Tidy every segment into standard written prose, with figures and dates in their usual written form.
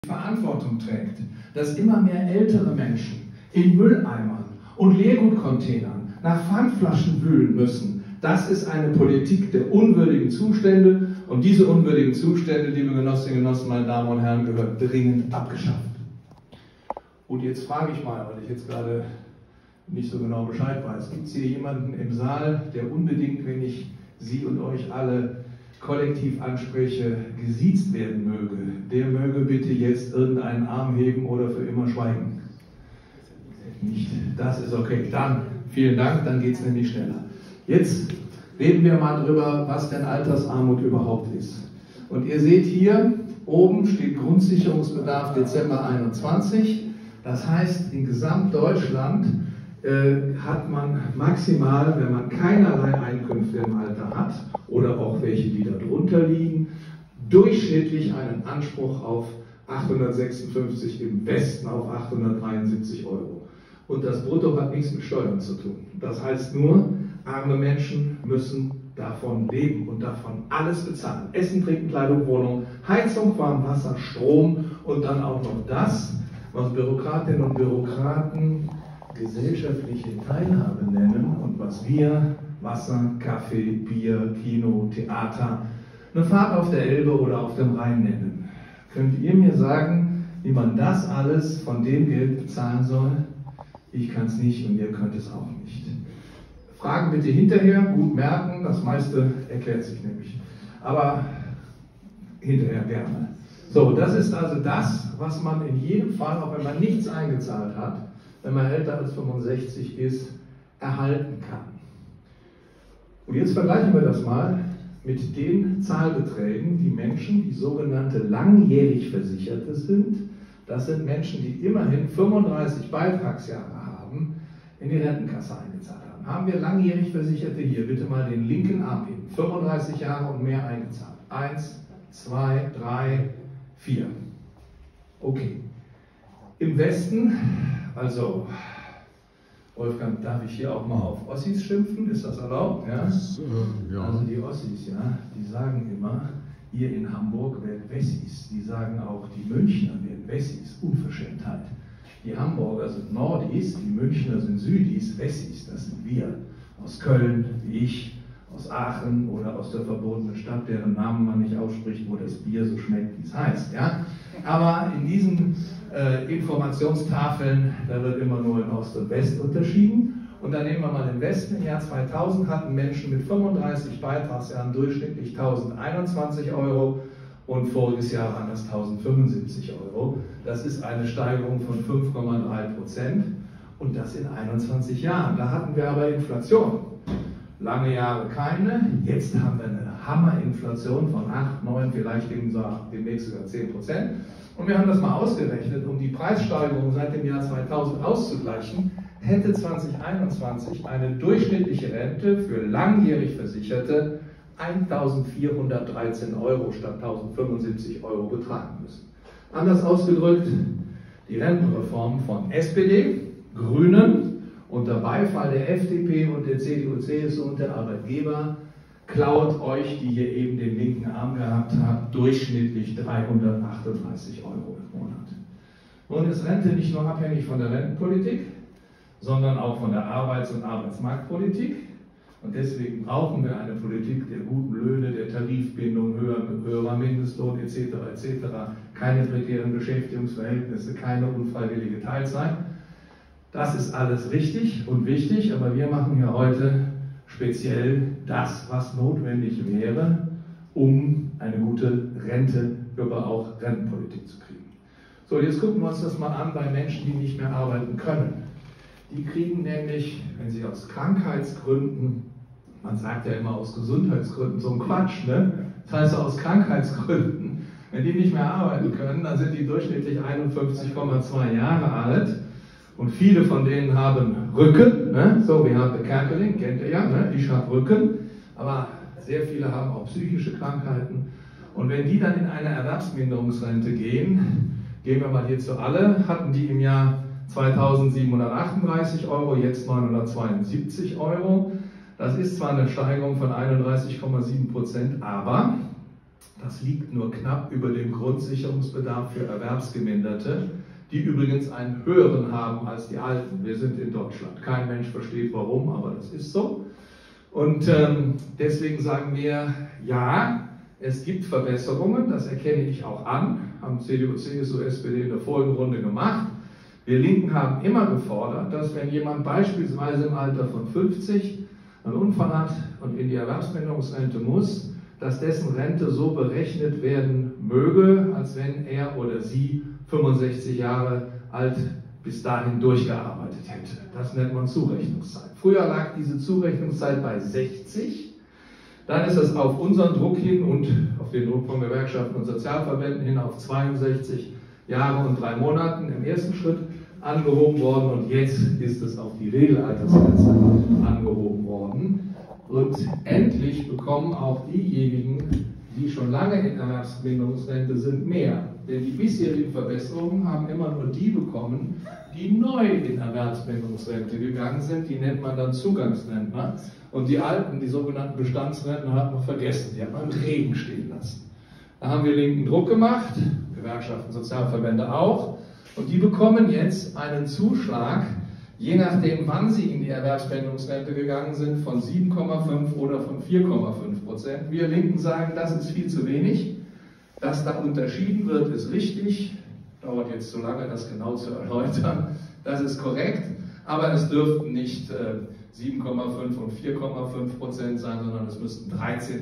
Verantwortung trägt, dass immer mehr ältere Menschen in Mülleimern und Leergutcontainern nach Pfandflaschen wühlen müssen. Das ist eine Politik der unwürdigen Zustände und diese unwürdigen Zustände, liebe Genossinnen und Genossen, meine Damen und Herren, gehört dringend abgeschafft. Und jetzt frage ich mal, weil ich jetzt gerade nicht so genau Bescheid weiß, gibt es hier jemanden im Saal, der unbedingt, wenn ich Sie und euch alle kollektiv anspreche, gesiezt werden möge? Der möge bitte jetzt irgendeinen Arm heben oder für immer schweigen. Nicht, das ist okay. Dann, vielen Dank, dann geht es nämlich schneller. Jetzt reden wir mal drüber, was denn Altersarmut überhaupt ist. Und ihr seht hier, oben steht Grundsicherungsbedarf Dezember 21. Das heißt, in Gesamtdeutschland hat man maximal, wenn man keinerlei Einkünfte im Alter hat oder auch welche, die darunter liegen, durchschnittlich einen Anspruch auf 856, im Westen auf 873 Euro. Und das Brutto hat nichts mit Steuern zu tun. Das heißt nur, arme Menschen müssen davon leben und davon alles bezahlen. Essen, Trinken, Kleidung, Wohnung, Heizung, Warmwasser, Strom und dann auch noch das, was Bürokratinnen und Bürokraten gesellschaftliche Teilhabe nennen und was wir Wasser, Kaffee, Bier, Kino, Theater, eine Fahrt auf der Elbe oder auf dem Rhein nennen. Könnt ihr mir sagen, wie man das alles von dem Geld bezahlen soll? Ich kann es nicht und ihr könnt es auch nicht. Fragen bitte hinterher, gut merken, das meiste erklärt sich nämlich. Aber hinterher gerne. So, das ist also das, was man in jedem Fall, auch wenn man nichts eingezahlt hat, wenn man älter als 65 ist, erhalten kann. Und jetzt vergleichen wir das mal mit den Zahlbeträgen, die Menschen, die sogenannte langjährig Versicherte sind, das sind Menschen, die immerhin 35 Beitragsjahre haben, in die Rentenkasse eingezahlt haben. Haben wir langjährig Versicherte hier, bitte mal den linken Arm heben, 35 Jahre und mehr eingezahlt. 1, 2, 3, 4. Okay. Im Westen, also Wolfgang, darf ich hier auch mal auf Ossis schimpfen? Ist das erlaubt? Ja? Ja. Also die Ossis, ja, die sagen immer, ihr in Hamburg werdet Wessis. Die sagen auch, die Münchner werden Wessis. Unverschämtheit. Die Hamburger sind Nordis, die Münchner sind Südis. Wessis, das sind wir. Aus Köln, wie ich, aus Aachen oder aus der verbotenen Stadt, deren Namen man nicht ausspricht, wo das Bier so schmeckt, wie es heißt. Ja? Aber in diesen Informationstafeln, da wird immer nur in Ost und West unterschieden. Und dann nehmen wir mal den Westen. Im Jahr 2000 hatten Menschen mit 35 Beitragsjahren durchschnittlich 1021 Euro und voriges Jahr waren das 1075 Euro. Das ist eine Steigerung von 5,3% und das in 21 Jahren. Da hatten wir aber Inflation. Lange Jahre keine, jetzt haben wir eine Hammerinflation von 8, 9, vielleicht demnächst sogar 10%. Und wir haben das mal ausgerechnet, um die Preissteigerung seit dem Jahr 2000 auszugleichen, hätte 2021 eine durchschnittliche Rente für langjährig Versicherte 1.413 Euro statt 1.075 Euro betragen müssen. Anders ausgedrückt, die Rentenreform von SPD, Grünen, unter Beifall der FDP und der CDU, CSU und der Arbeitgeber klaut euch, die hier eben den linken Arm gehabt habt, durchschnittlich 338 Euro im Monat. Nun ist Rente nicht nur abhängig von der Rentenpolitik, sondern auch von der Arbeits- und Arbeitsmarktpolitik. Und deswegen brauchen wir eine Politik der guten Löhne, der Tarifbindung, höherer Mindestlohn etc. etc. Keine prekären Beschäftigungsverhältnisse, keine unfreiwillige Teilzeit. Das ist alles richtig und wichtig, aber wir machen ja heute speziell das, was notwendig wäre, um eine gute Rente, aber auch Rentenpolitik zu kriegen. So, jetzt gucken wir uns das mal an bei Menschen, die nicht mehr arbeiten können. Die kriegen nämlich, wenn sie aus Krankheitsgründen, man sagt ja immer aus Gesundheitsgründen, so ein Quatsch, ne? Das heißt aus Krankheitsgründen, wenn die nicht mehr arbeiten können, dann sind die durchschnittlich 51,2 Jahre alt. Und viele von denen haben Rücken, ne? So wie Harpe Kerkeling, kennt ihr ja, ne? Ich habe Rücken, aber sehr viele haben auch psychische Krankheiten. Und wenn die dann in eine Erwerbsminderungsrente gehen, gehen wir mal hier zu alle, hatten die im Jahr 2.738 Euro, jetzt 972 Euro. Das ist zwar eine Steigerung von 31,7%, aber Das liegt nur knapp über dem Grundsicherungsbedarf für Erwerbsgeminderte, die übrigens einen höheren haben als die Alten. Wir sind in Deutschland. Kein Mensch versteht warum, aber das ist so. Und deswegen sagen wir, ja, es gibt Verbesserungen, das erkenne ich auch an, haben CDU, CSU, SPD in der vorigen Runde gemacht. Wir Linken haben immer gefordert, dass wenn jemand beispielsweise im Alter von 50 einen Unfall hat und in die Erwerbsminderungsrente muss, dass dessen Rente so berechnet werden möge, als wenn er oder sie 65 Jahre alt bis dahin durchgearbeitet hätte. Das nennt man Zurechnungszeit. Früher lag diese Zurechnungszeit bei 60. Dann ist es auf unseren Druck hin und auf den Druck von Gewerkschaften und Sozialverbänden hin auf 62 Jahre und 3 Monaten im ersten Schritt angehoben worden und jetzt ist es auf die Regelaltersgrenze angehoben worden. Und endlich bekommen auch diejenigen, die schon lange in Erwerbsminderungsrente sind, mehr. Denn die bisherigen Verbesserungen haben immer nur die bekommen, die neu in Erwerbsminderungsrente gegangen sind. Die nennt man dann Zugangsrentner. Und die Alten, die sogenannten Bestandsrentner, hat man vergessen. Die hat man im Regen stehen lassen. Da haben wir linken Druck gemacht, Gewerkschaften, Sozialverbände auch. Und die bekommen jetzt einen Zuschlag, je nachdem, wann sie in die Erwerbsminderungsrente gegangen sind, von 7,5 oder von 4,5%. Wir Linken sagen, das ist viel zu wenig. Dass da unterschieden wird, ist richtig. Dauert jetzt zu lange, das genau zu erläutern. Das ist korrekt. Aber es dürften nicht 7,5 und 4,5% sein, sondern es müssten 13%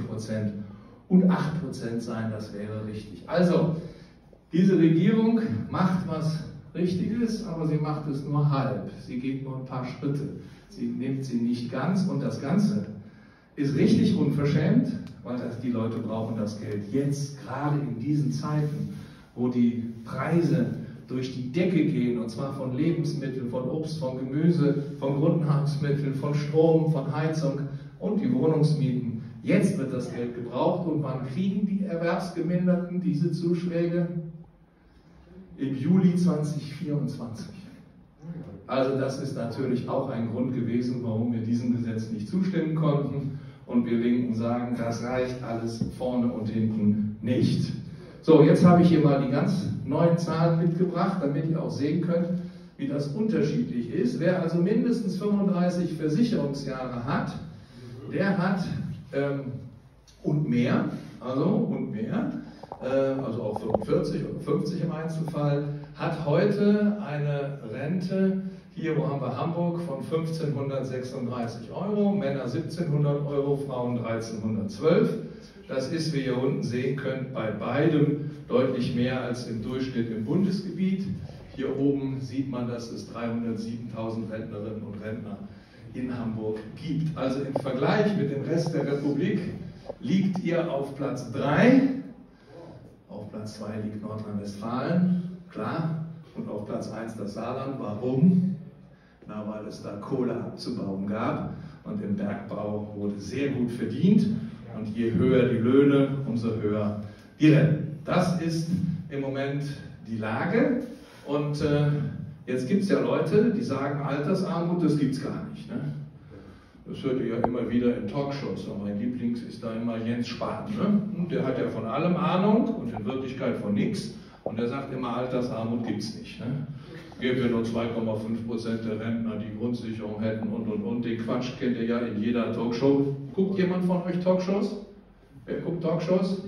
und 8% sein. Das wäre richtig. Also, diese Regierung macht was Richtiges, aber sie macht es nur halb. Sie geht nur ein paar Schritte. Sie nimmt sie nicht ganz und das Ganze ist richtig unverschämt, weil die Leute brauchen das Geld jetzt, gerade in diesen Zeiten, wo die Preise durch die Decke gehen, und zwar von Lebensmitteln, von Obst, von Gemüse, von Grundnahrungsmitteln, von Strom, von Heizung und die Wohnungsmieten. Jetzt wird das Geld gebraucht und wann kriegen die Erwerbsgeminderten diese Zuschläge? Im Juli 2024. Also das ist natürlich auch ein Grund gewesen, warum wir diesem Gesetz nicht zustimmen konnten. Und wir Linken sagen, das reicht alles vorne und hinten nicht. So, jetzt habe ich hier mal die ganz neuen Zahlen mitgebracht, damit ihr auch sehen könnt, wie das unterschiedlich ist. Wer also mindestens 35 Versicherungsjahre hat, der hat und mehr, also auch 45 oder 50 im Einzelfall, hat heute eine Rente, hier wo haben wir Hamburg, von 1536 Euro, Männer 1700 Euro, Frauen 1312. Das ist, wie ihr unten sehen könnt, bei beidem deutlich mehr als im Durchschnitt im Bundesgebiet. Hier oben sieht man, dass es 307.000 Rentnerinnen und Rentner in Hamburg gibt. Also im Vergleich mit dem Rest der Republik liegt ihr auf Platz 3. Auf Platz 2 liegt Nordrhein-Westfalen, klar. Und auf Platz 1 das Saarland. Warum? Na, weil es da Kohle abzubauen gab. Und im Bergbau wurde sehr gut verdient. Und je höher die Löhne, umso höher die Renten. Das ist im Moment die Lage. Und jetzt gibt es ja Leute, die sagen, Altersarmut, das gibt es gar nicht. Ne? Das hört ihr ja immer wieder in Talkshows. Und mein Lieblings ist da immer Jens Spahn. Ne? Und der hat ja von allem Ahnung und in Wirklichkeit von nichts. Und der sagt immer, Altersarmut gibt es nicht. Ne? Gäbe ja nur 2,5% der Rentner, die Grundsicherung hätten und. Den Quatsch kennt ihr ja in jeder Talkshow. Guckt jemand von euch Talkshows? Wer guckt Talkshows?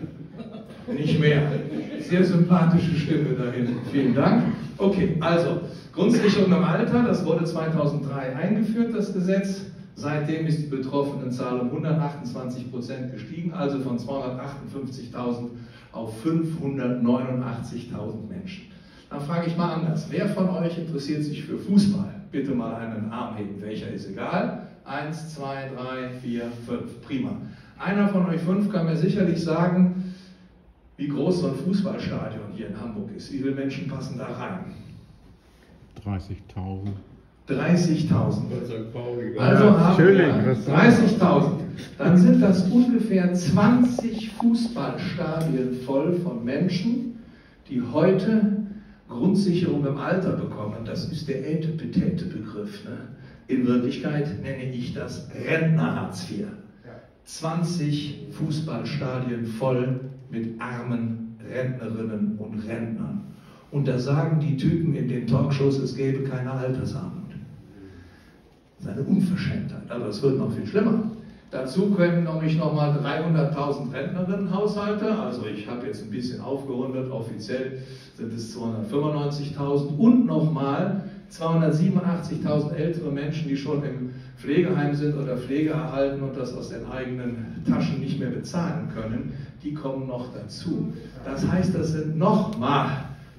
Nicht mehr. Sehr sympathische Stimme da hinten. Vielen Dank. Okay, also Grundsicherung im Alter, das wurde 2003 eingeführt, das Gesetz. Seitdem ist die Betroffenenzahl um 128% gestiegen, also von 258.000 auf 589.000 Menschen. Dann frage ich mal anders. Wer von euch interessiert sich für Fußball? Bitte mal einen Arm heben. Welcher ist egal? 1, 2, 3, 4, 5. Prima. Einer von euch 5 kann mir sicherlich sagen, wie groß so ein Fußballstadion hier in Hamburg ist. Wie viele Menschen passen da rein? 30.000. 30.000. Also haben wir 30.000. Dann sind das ungefähr 20 Fußballstadien voll von Menschen, die heute Grundsicherung im Alter bekommen. Das ist der Ätepetete-Begriff. Ne? In Wirklichkeit nenne ich das Rentner-Hartz IV. 20 Fußballstadien voll mit armen Rentnerinnen und Rentnern. Und da sagen die Typen in den Talkshows, es gäbe keine Altersarmut. Das ist eine Unverschämtheit, aber es wird noch viel schlimmer. Dazu kommen nämlich nochmal 300.000 Rentnerinnenhaushalte, also ich habe jetzt ein bisschen aufgerundet, offiziell sind es 295.000 und nochmal 287.000 ältere Menschen, die schon im Pflegeheim sind oder Pflege erhalten und das aus den eigenen Taschen nicht mehr bezahlen können, die kommen noch dazu. Das heißt, das sind nochmal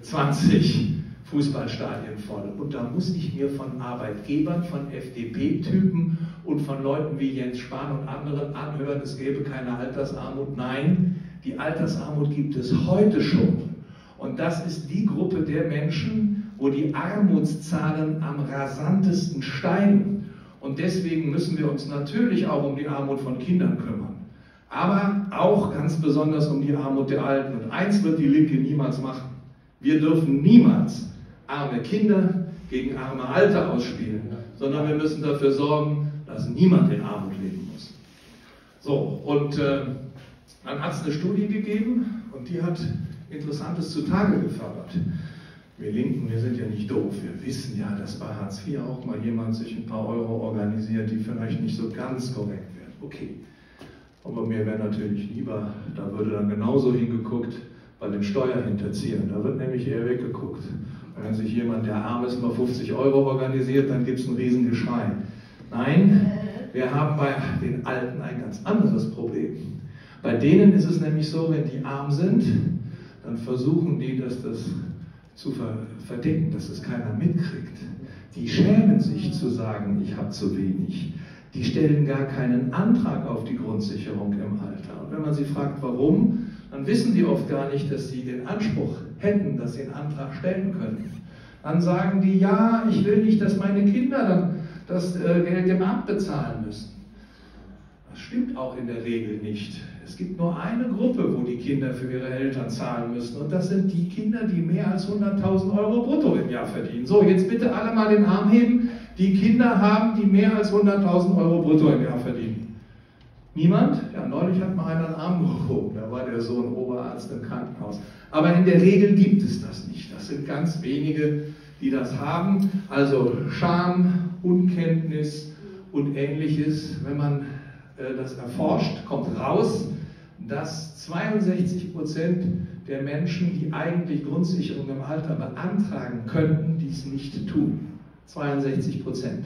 20 Fußballstadien voll. Und da muss ich mir von Arbeitgebern, von FDP-Typen und von Leuten wie Jens Spahn und anderen anhören, es gäbe keine Altersarmut. Nein, die Altersarmut gibt es heute schon. Und das ist die Gruppe der Menschen, wo die Armutszahlen am rasantesten steigen. Und deswegen müssen wir uns natürlich auch um die Armut von Kindern kümmern. Aber auch ganz besonders um die Armut der Alten. Und eins wird die Linke niemals machen. Wir dürfen niemals arme Kinder gegen arme Alte ausspielen, sondern wir müssen dafür sorgen, dass niemand in Armut leben muss. So, und dann hat es eine Studie gegeben und die hat Interessantes zutage gefördert. Wir Linken, wir sind ja nicht doof, wir wissen ja, dass bei Hartz IV auch mal jemand sich ein paar Euro organisiert, die vielleicht nicht so ganz korrekt werden. Okay, aber mir wäre natürlich lieber, da würde dann genauso hingeguckt bei den Steuerhinterziehern, da wird nämlich eher weggeguckt. Wenn sich jemand, der arm ist, mal 50 Euro organisiert, dann gibt es ein Riesengeschrei. Nein, wir haben bei den Alten ein ganz anderes Problem. Bei denen ist es nämlich so, wenn die arm sind, dann versuchen die, das zu verdecken, dass es keiner mitkriegt. Die schämen sich zu sagen, ich habe zu wenig. Die stellen gar keinen Antrag auf die Grundsicherung im Alter. Und wenn man sie fragt, warum, dann wissen die oft gar nicht, dass sie den Anspruch hätten, dass sie einen Antrag stellen können. Dann sagen die, ja, ich will nicht, dass meine Kinder dann das Geld dem Amt bezahlen müssen. Das stimmt auch in der Regel nicht. Es gibt nur eine Gruppe, wo die Kinder für ihre Eltern zahlen müssen. Und das sind die Kinder, die mehr als 100.000 Euro brutto im Jahr verdienen. So, jetzt bitte alle mal den Arm heben, die Kinder haben, die mehr als 100.000 Euro brutto im Jahr verdienen. Niemand? Ja, neulich hat mal einer einen Arm gehoben, da war der Sohn Oberarzt im Krankenhaus. Aber in der Regel gibt es das nicht. Das sind ganz wenige, die das haben. Also Scham, Unkenntnis und Ähnliches. Wenn man das erforscht, kommt raus, dass 62% der Menschen, die eigentlich Grundsicherung im Alter beantragen könnten, dies nicht tun. 62%.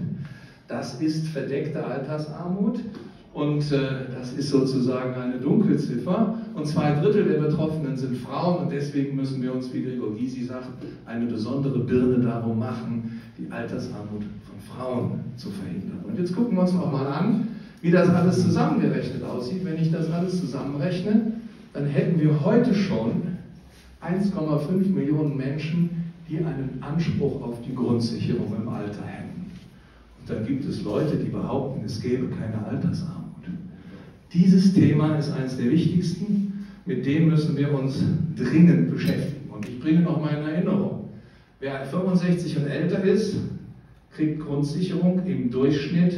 Das ist verdeckte Altersarmut. Und das ist sozusagen eine Dunkelziffer. Und 2/3 der Betroffenen sind Frauen. Und deswegen müssen wir uns, wie Gregor Gysi sagt, eine besondere Birne darum machen, die Altersarmut von Frauen zu verhindern. Und jetzt gucken wir uns noch mal an, wie das alles zusammengerechnet aussieht. Wenn ich das alles zusammenrechne, dann hätten wir heute schon 1,5 Millionen Menschen, die einen Anspruch auf die Grundsicherung im Alter hätten. Und dann gibt es Leute, die behaupten, es gäbe keine Altersarmut. Dieses Thema ist eines der wichtigsten, mit dem müssen wir uns dringend beschäftigen. Und ich bringe noch mal in Erinnerung, wer 65 und älter ist, kriegt Grundsicherung im Durchschnitt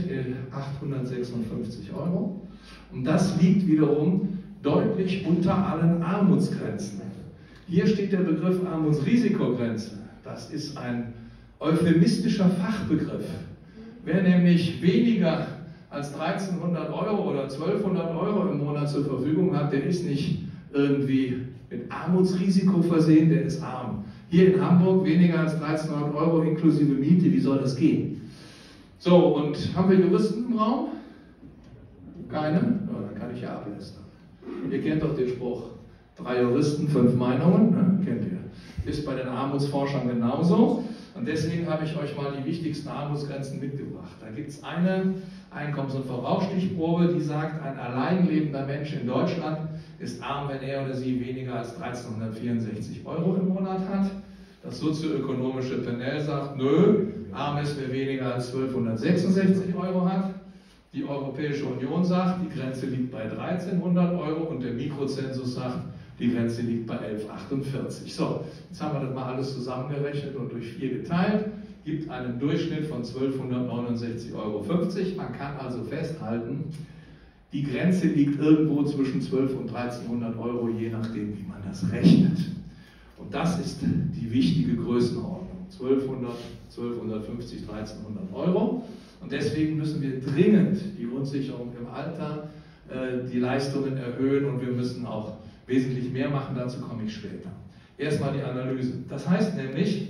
856 Euro. Und das liegt wiederum deutlich unter allen Armutsgrenzen. Hier steht der Begriff Armutsrisikogrenze. Das ist ein euphemistischer Fachbegriff. Wer nämlich weniger als 1.300 Euro oder 1.200 Euro im Monat zur Verfügung hat, der ist nicht irgendwie mit Armutsrisiko versehen, der ist arm. Hier in Hamburg weniger als 1.300 Euro inklusive Miete, wie soll das gehen? So, und haben wir Juristen im Raum? Keine? Ja, dann kann ich ja ablästern. Ihr kennt doch den Spruch, 3 Juristen, 5 Meinungen, ne? Kennt ihr. Ist bei den Armutsforschern genauso. Und deswegen habe ich euch mal die wichtigsten Armutsgrenzen mitgebracht. Da gibt es eine Einkommens- und Verbrauchsstichprobe, die sagt, ein allein lebender Mensch in Deutschland ist arm, wenn er oder sie weniger als 1.364 Euro im Monat hat. Das sozioökonomische Panel sagt, nö, arm ist, wer weniger als 1.266 Euro hat. Die Europäische Union sagt, die Grenze liegt bei 1.300 Euro und der Mikrozensus sagt, die Grenze liegt bei 11,48. So, jetzt haben wir das mal alles zusammengerechnet und durch 4 geteilt, gibt einen Durchschnitt von 1.269,50 Euro. Man kann also festhalten, Die Grenze liegt irgendwo zwischen 12 und 1300 Euro, je nachdem, wie man das rechnet. Und das ist die wichtige Größenordnung. 1200, 1250, 1300 Euro. Und deswegen müssen wir dringend die Grundsicherung im Alter, die Leistungen erhöhen und wir müssen auch wesentlich mehr machen, dazu komme ich später. Erstmal die Analyse. Das heißt nämlich,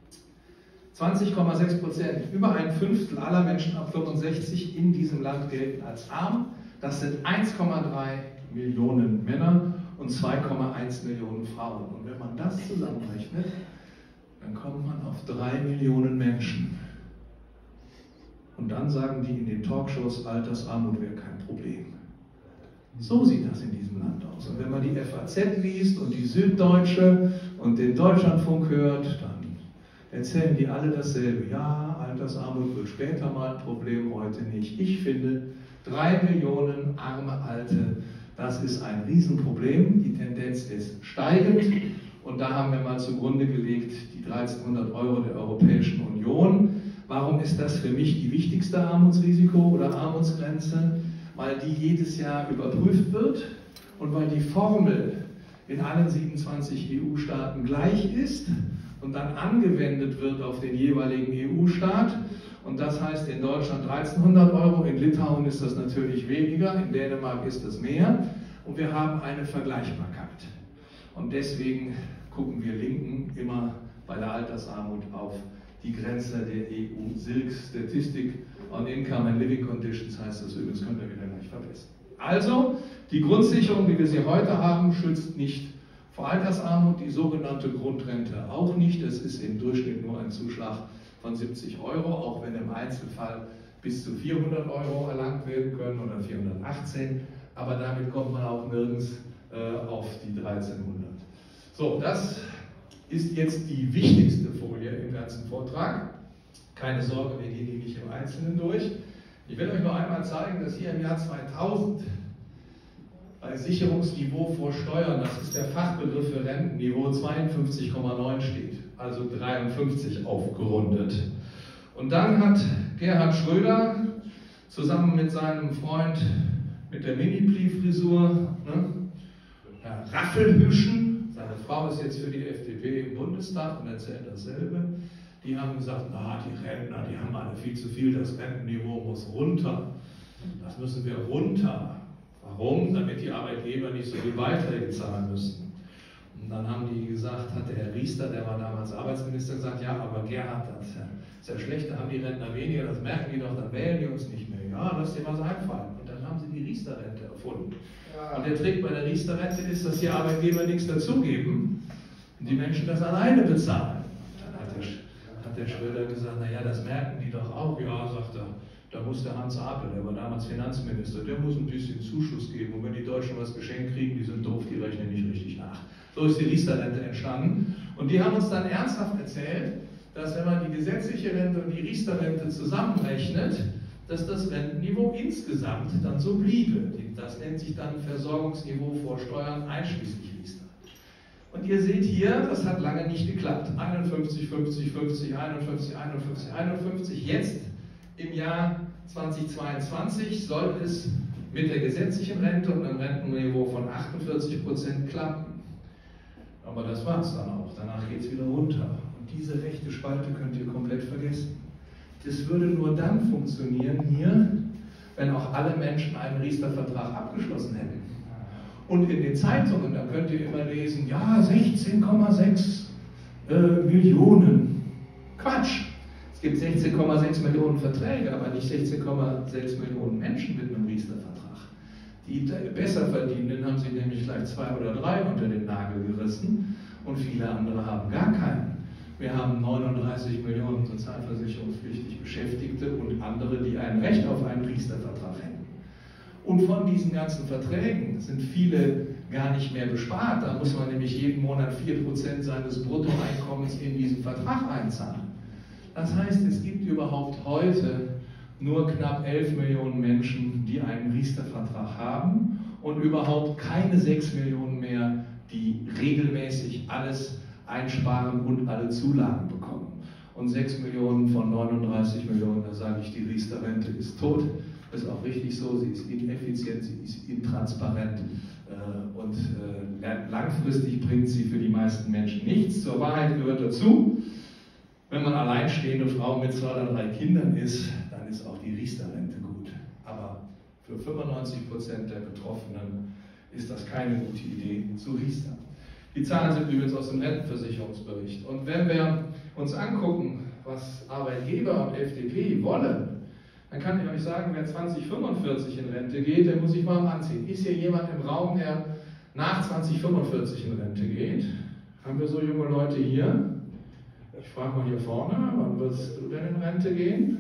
20,6%, über ein Fünftel aller Menschen ab 65 in diesem Land gelten als arm. Das sind 1,3 Millionen Männer und 2,1 Millionen Frauen. Und wenn man das zusammenrechnet, dann kommt man auf 3 Millionen Menschen. Und dann sagen die in den Talkshows, Altersarmut wäre kein Problem. So sieht das in diesem Land aus. Und wenn man die FAZ liest und die Süddeutsche und den Deutschlandfunk hört, dann erzählen die alle dasselbe. Ja, Altersarmut wird später mal ein Problem, heute nicht. Ich finde, 3 Millionen arme Alte, das ist ein Riesenproblem. Die Tendenz ist steigend. Und da haben wir mal zugrunde gelegt die 1300 Euro der Europäischen Union. Warum ist das für mich die wichtigste Armutsrisiko oder Armutsgrenze? Weil die jedes Jahr überprüft wird und weil die Formel in allen 27 EU-Staaten gleich ist und dann angewendet wird auf den jeweiligen EU-Staat. Und das heißt in Deutschland 1300 Euro, in Litauen ist das natürlich weniger, in Dänemark ist das mehr. Und wir haben eine Vergleichbarkeit. Und deswegen gucken wir Linken immer bei der Altersarmut auf die Grenze der EU-SILC, Statistic on Income and Living Conditions heißt das übrigens, könnt ihr wieder gleich verbessern. Also, die Grundsicherung, wie wir sie heute haben, schützt nicht vor Altersarmut, die sogenannte Grundrente auch nicht. Es ist im Durchschnitt nur ein Zuschlag von 70 Euro, auch wenn im Einzelfall bis zu 400 Euro erlangt werden können oder 418, aber damit kommt man auch nirgends auf die 1300. So, das ist jetzt die wichtigste Folie im ganzen Vortrag. Keine Sorge, wir gehen die nicht im Einzelnen durch. Ich will euch noch einmal zeigen, dass hier im Jahr 2000 bei Sicherungsniveau vor Steuern, das ist der Fachbegriff für Rentenniveau, 52,9 steht, also 53 aufgerundet. Und dann hat Gerhard Schröder zusammen mit seinem Freund mit der Mini-Pli-Frisur, Herr Raffelhüschen, seine Frau ist jetzt für die FDP im Bundestag und erzählt dasselbe, die haben gesagt, na, die Rentner, die haben alle viel zu viel, das Rentenniveau muss runter. Das müssen wir runter. Warum? Damit die Arbeitgeber nicht so viel Beiträge zahlen müssen. Und dann haben die gesagt, hat der Herr Riester, der war damals Arbeitsminister, gesagt, ja, aber Gerhard, das ist ja schlecht, da haben die Rentner weniger, das merken die doch, dann wählen die uns nicht mehr. Ja, lass dir was einfallen. Und dann haben sie die Riester-Rente erfunden. Ja. Und der Trick bei der Riester-Rente ist, dass die Arbeitgeber nichts dazugeben und die Menschen das alleine bezahlen. Dann hat der Schröder gesagt, naja, das merken die doch auch. Ja, sagt er, da muss der Hans Apel, der war damals Finanzminister, der muss ein bisschen Zuschuss geben. Und wenn die Deutschen was geschenkt kriegen, die sind doof, die rechnen nicht richtig nach. So ist die Riester-Rente entstanden. Und die haben uns dann ernsthaft erzählt, dass wenn man die gesetzliche Rente und die Riester-Rente zusammenrechnet, dass das Rentenniveau insgesamt dann so bliebe. Das nennt sich dann Versorgungsniveau vor Steuern einschließlich Riester. Und ihr seht hier, das hat lange nicht geklappt. 51, 50, 50, 51, 51, 51. Jetzt im Jahr 2022 soll es mit der gesetzlichen Rente und einem Rentenniveau von 48% klappen. Aber das war es dann auch. Danach geht es wieder runter. Und diese rechte Spalte könnt ihr komplett vergessen. Das würde nur dann funktionieren hier, wenn auch alle Menschen einen Riester-Vertrag abgeschlossen hätten. Und in den Zeitungen, da könnt ihr immer lesen, ja, 16,6 Millionen. Quatsch! Es gibt 16,6 Millionen Verträge, aber nicht 16,6 Millionen Menschen mit einem Riester-Vertrag. Die besser verdienenden haben sich nämlich gleich 2 oder 3 unter den Nagel gerissen und viele andere haben gar keinen. Wir haben 39 Millionen sozialversicherungspflichtig Beschäftigte und andere, die ein Recht auf einen Riester-Vertrag hätten. Und von diesen ganzen Verträgen sind viele gar nicht mehr bespart. Da muss man nämlich jeden Monat 4% seines Bruttoeinkommens in diesen Vertrag einzahlen. Das heißt, es gibt überhaupt heute nur knapp 11 Millionen Menschen, die einen Riester-Vertrag haben und überhaupt keine 6 Millionen mehr, die regelmäßig alles einsparen und alle Zulagen bekommen. Und 6 Millionen von 39 Millionen, da sage ich, die Riester-Rente ist tot. ist auch richtig so, sie ist ineffizient, sie ist intransparent und langfristig bringt sie für die meisten Menschen nichts. Zur Wahrheit gehört dazu, wenn man alleinstehende Frau mit 2 oder 3 Kindern ist, dann ist auch die Riester-Rente gut. Aber für 95% der Betroffenen ist das keine gute Idee zu riestern. Die Zahlen sind übrigens aus dem Rentenversicherungsbericht. Und wenn wir uns angucken, was Arbeitgeber und FDP wollen, dann kann ich euch sagen, wer 2045 in Rente geht, der muss sich warm anziehen. Ist hier jemand im Raum, der nach 2045 in Rente geht? Haben wir so junge Leute hier? Ich frage mal hier vorne, wann wirst du denn in Rente gehen?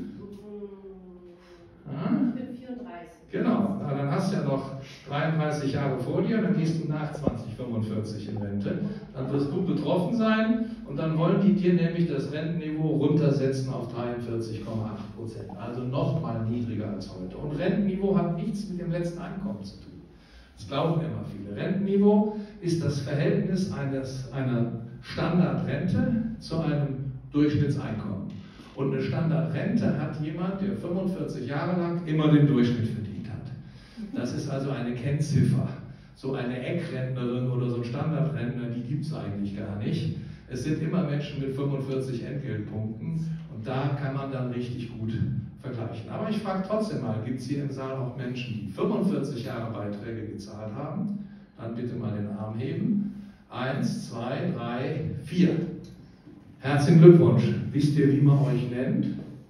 Ich bin 34. Genau, na, dann hast du ja noch 33 Jahre vor dir, dann gehst du nach 2045 in Rente. Dann wirst du betroffen sein und dann wollen die dir nämlich das Rentenniveau runtersetzen auf 43,8%. Also nochmal niedriger als heute. Und Rentenniveau hat nichts mit dem letzten Einkommen zu tun. Das glauben immer viele. Rentenniveau ist das Verhältnis einer Standardrente zu einem Durchschnittseinkommen. Und eine Standardrente hat jemand, der 45 Jahre lang immer den Durchschnitt verdient hat. Das ist also eine Kennziffer. So eine Eckrentnerin oder so ein Standardrentner, die gibt es eigentlich gar nicht. Es sind immer Menschen mit 45 Entgeltpunkten und da kann man dann richtig gut vergleichen. Aber ich frage trotzdem mal, gibt es hier im Saal auch Menschen, die 45 Jahre Beiträge gezahlt haben? Dann bitte mal den Arm heben. 1, 2, 3, 4. Herzlichen Glückwunsch. Wisst ihr, wie man euch nennt?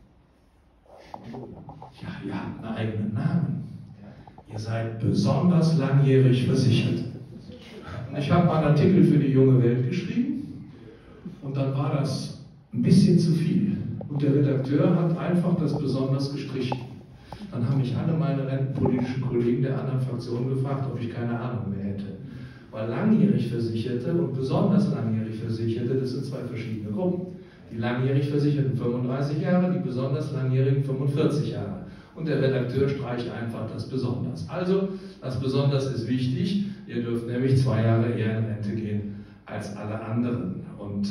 Ja, ihr habt einen eigenen Namen. Ihr seid besonders langjährig versichert. Und ich habe mal einen Artikel für die junge Welt geschrieben und dann war das ein bisschen zu viel. Und der Redakteur hat einfach das besonders gestrichen. Dann haben mich alle meine rentenpolitischen Kollegen der anderen Fraktionen gefragt, ob ich keine Ahnung mehr hätte. Weil langjährig Versicherte und besonders langjährig Versicherte, das sind 2 verschiedene Gruppen. Die langjährig Versicherten 35 Jahre, die besonders langjährigen 45 Jahre. Und der Redakteur streicht einfach das besonders. Also, das besonders ist wichtig. Ihr dürft nämlich 2 Jahre eher in Rente gehen als alle anderen. Und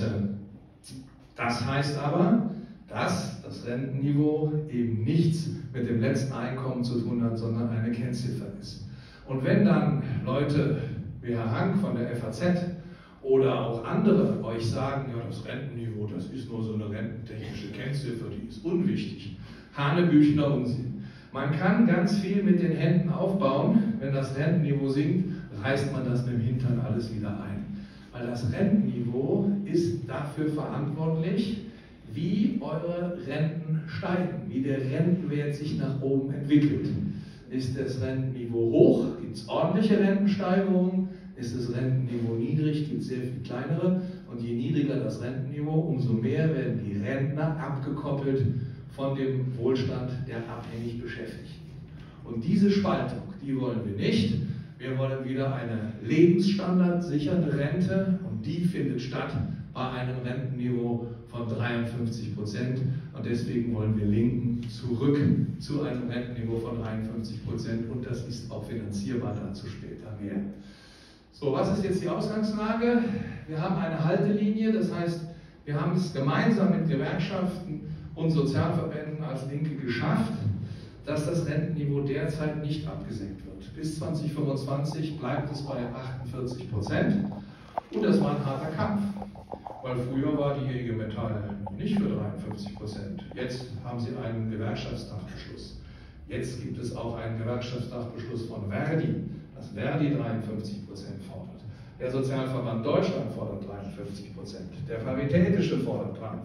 das heißt aber, dass das Rentenniveau eben nichts mit dem letzten Einkommen zu tun hat, sondern eine Kennziffer ist. Und wenn dann Leute wie Herr Hank von der FAZ oder auch andere euch sagen, ja, das Rentenniveau, das ist nur so eine rententechnische Kennziffer, die ist unwichtig. Hanebüchener Unsinn. Man kann ganz viel mit den Händen aufbauen, wenn das Rentenniveau sinkt, reißt man das mit dem Hintern alles wieder ein. Weil das Rentenniveau ist dafür verantwortlich, wie eure Renten steigen, wie der Rentenwert sich nach oben entwickelt. Ist das Rentenniveau hoch, gibt es ordentliche Rentensteigerungen. Ist das Rentenniveau niedrig, gibt es sehr viel kleinere. Und je niedriger das Rentenniveau, umso mehr werden die Rentner abgekoppelt von dem Wohlstand der abhängig Beschäftigten. Und diese Spaltung, die wollen wir nicht. Wir wollen wieder eine lebensstandardsicherte Rente und die findet statt bei einem Rentenniveau von 53%. Und deswegen wollen wir Linken zurück zu einem Rentenniveau von 53% und das ist auch finanzierbar, dazu später mehr. So, was ist jetzt die Ausgangslage? Wir haben eine Haltelinie, das heißt, wir haben es gemeinsam mit Gewerkschaften und Sozialverbänden als Linke geschafft, dass das Rentenniveau derzeit nicht abgesenkt wird. Bis 2025 bleibt es bei 48%. Und das war ein harter Kampf, weil früher war die IG Metall nicht für 53%. Jetzt haben sie einen Gewerkschaftstagbeschluss. Jetzt gibt es auch einen Gewerkschaftstagbeschluss von Verdi, dass Verdi 53% fordert. Der Sozialverband Deutschland fordert 53%. Der Paritätische fordert 53%.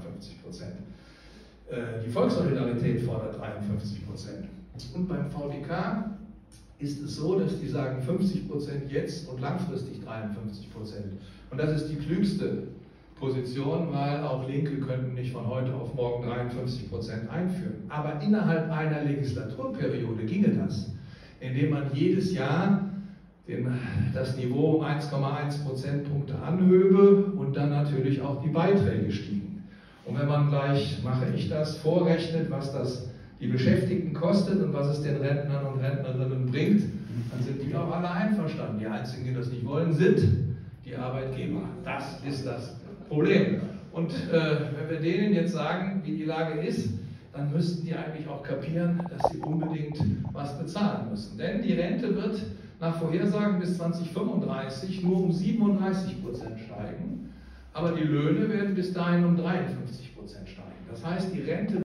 Die Volkssolidarität fordert 53%. Und beim VDK ist es so, dass die sagen 50% jetzt und langfristig 53%. Und das ist die klügste Position, weil auch Linke könnten nicht von heute auf morgen 53% einführen. Aber innerhalb einer Legislaturperiode ginge das, indem man jedes Jahr das Niveau um 1,1 Prozentpunkte anhöbe und dann natürlich auch die Beiträge stiegen. Und wenn man gleich, mache ich das, vorrechnet, was das die Beschäftigten kostet und was es den Rentnern und Rentnerinnen bringt, dann sind die auch alle einverstanden. Die Einzigen, die das nicht wollen, sind die Arbeitgeber. Das ist das Problem. Und wenn wir denen jetzt sagen, wie die Lage ist, dann müssten die eigentlich auch kapieren, dass sie unbedingt was bezahlen müssen. Denn die Rente wird nach Vorhersagen bis 2035 nur um 37% steigen, aber die Löhne werden bis dahin um 53% steigen. Das heißt, die Rente